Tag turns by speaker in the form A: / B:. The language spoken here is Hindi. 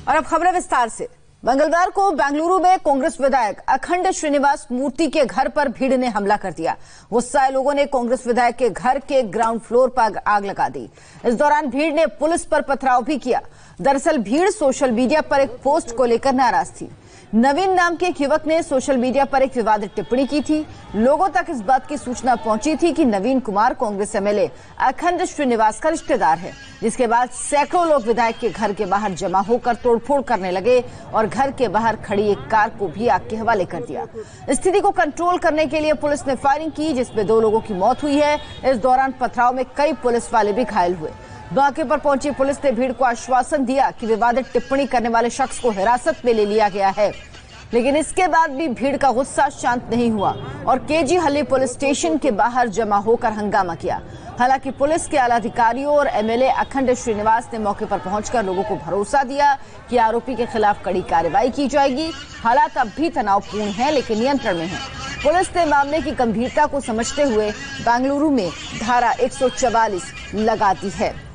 A: और अब खबरें विस्तार से। मंगलवार को बेंगलुरु में कांग्रेस विधायक अखंड श्रीनिवास मूर्ति के घर पर भीड़ ने हमला कर दिया। गुस्साए लोगों ने कांग्रेस विधायक के घर के ग्राउंड फ्लोर पर आग लगा दी। इस दौरान भीड़ ने पुलिस पर पथराव भी किया। दरअसल भीड़ सोशल मीडिया पर एक पोस्ट को लेकर नाराज थी। नवीन नाम के एक युवक ने सोशल मीडिया पर एक विवादित टिप्पणी की थी। लोगों तक इस बात की सूचना पहुंची थी कि नवीन कुमार कांग्रेस एमएलए अखंड श्रीनिवास का रिश्तेदार है, जिसके बाद सैकड़ों लोग विधायक के घर के बाहर जमा होकर तोड़फोड़ करने लगे और घर के बाहर खड़ी एक कार को भी आग के हवाले कर दिया। स्थिति को कंट्रोल करने के लिए पुलिस ने फायरिंग की, जिसमें 2 लोगों की मौत हुई है। इस दौरान पथराव में कई पुलिस वाले भी घायल हुए। मौके पर पहुंची पुलिस ने भीड़ को आश्वासन दिया कि विवादित टिप्पणी करने वाले शख्स को हिरासत में ले लिया गया है, लेकिन इसके बाद भी भीड़ का गुस्सा शांत नहीं हुआ और केजी हल्ली पुलिस स्टेशन के बाहर जमा होकर हंगामा किया। हालांकि पुलिस के आला अधिकारियों और एमएलए अखंड श्रीनिवास ने मौके पर पहुंचकर लोगों को भरोसा दिया कि आरोपी के खिलाफ कड़ी कार्रवाई की जाएगी। हालात अब भी तनावपूर्ण है, लेकिन नियंत्रण में है। पुलिस ने मामले की गंभीरता को समझते हुए बेंगलुरु में धारा 144 लगा दी है।